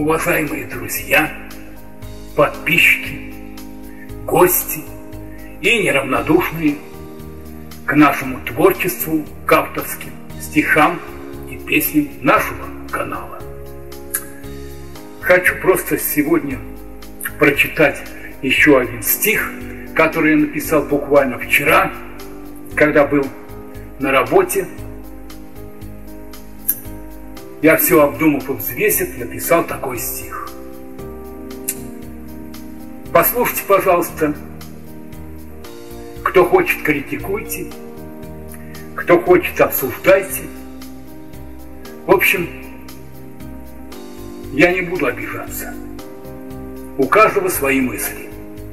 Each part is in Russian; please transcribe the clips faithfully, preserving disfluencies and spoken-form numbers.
уважаемые друзья, подписчики, гости и неравнодушные к нашему творчеству, к авторским стихам и песням нашего канала. Хочу просто сегодня прочитать еще один стих, который я написал буквально вчера, когда был на работе. Я все обдумав и взвесив, написал такой стих. Послушайте, пожалуйста. Кто хочет, критикуйте. Кто хочет, обсуждайте. В общем, я не буду обижаться. У каждого свои мысли.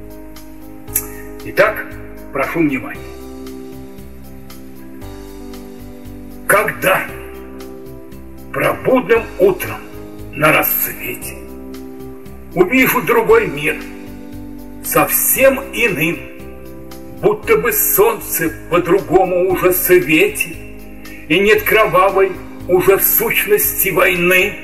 Итак, прошу внимания. Когда пробудным утром на рассвете увижу другой мир, совсем иным, будто бы солнце по-другому уже светит, и нет кровавой уже в сущности войны,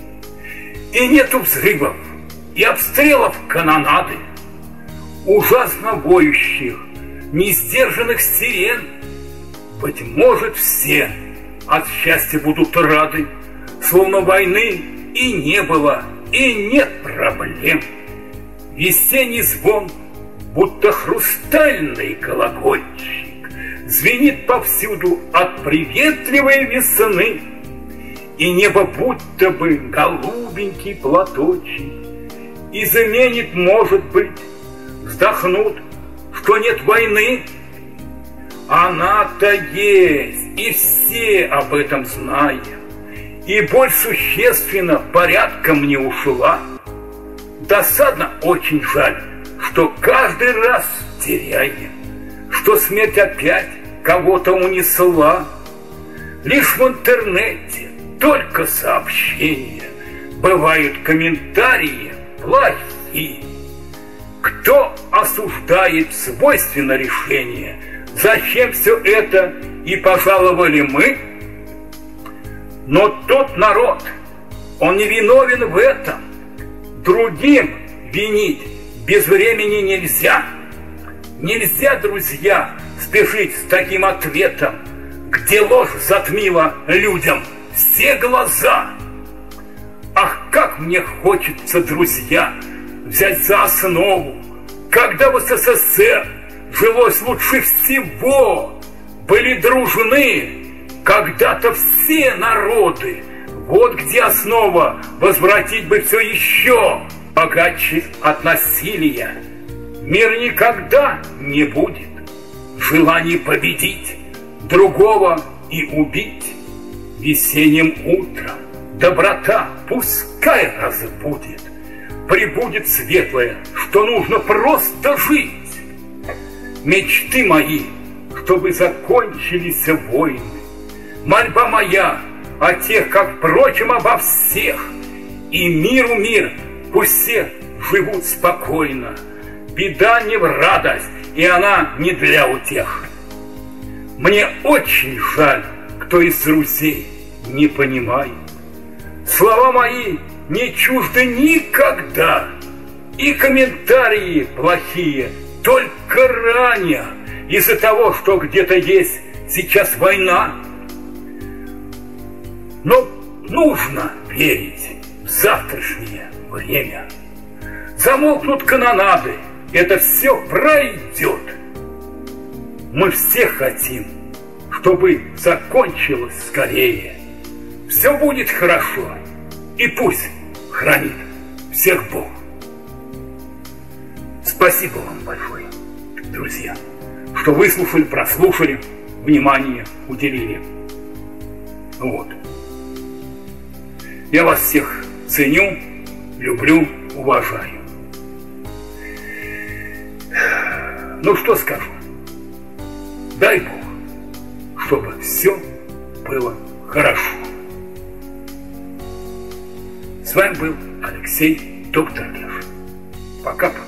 и нету взрывов и обстрелов канонады, ужасно воющих, несдержанных сирен, быть может, все от счастья будут рады, словно войны и не было, и нет проблем. Весенний звон, будто хрустальный колокольчик, звенит повсюду от приветливой весны, и небо будто бы голубенький платочек, и заменит, может быть, вздохнут, что нет войны. Она-то есть, и все об этом знаем, и боль существенно порядком не ушла. Досадно, очень жаль, что каждый раз теряем, что смерть опять кого-то унесла. Лишь в интернете только сообщения, бывают комментарии плохие. Кто осуждает свойственно решение, зачем все это и пожаловали мы? Но тот народ, он не виновен в этом. Другим винить без времени нельзя. Нельзя, друзья, спешить с таким ответом, где ложь затмила людям все глаза. Ах, как мне хочется, друзья, взять за основу, когда в СССР жилось лучше всего, были дружны когда-то все народы. Вот где основа, возвратить бы все еще богаче от насилия. Мир никогда не будет. Желание победить другого и убить. Весенним утром доброта пускай разбудит. Прибудет светлое, что нужно просто жить. Мечты мои, чтобы закончились войны. Мольба моя о тех, как, впрочем, обо всех. И миру мир, пусть все живут спокойно. Беда не в радость, и она не для утех. Мне очень жаль, кто из друзей не понимает. Слова мои не чужды никогда, и комментарии плохие только ранее из-за того, что где-то есть сейчас война. Но нужно верить в завтрашнее время. Замолкнут канонады, это все пройдет. Мы все хотим, чтобы закончилось скорее. Все будет хорошо, и пусть хранит всех Бог. Спасибо вам большое, друзья, что выслушали, прослушали, внимание уделили. Вот. Я вас всех ценю, люблю, уважаю. Ну что скажу? Дай Бог, чтобы все было хорошо. С вами был Алексей, доктор Лев. Пока-пока.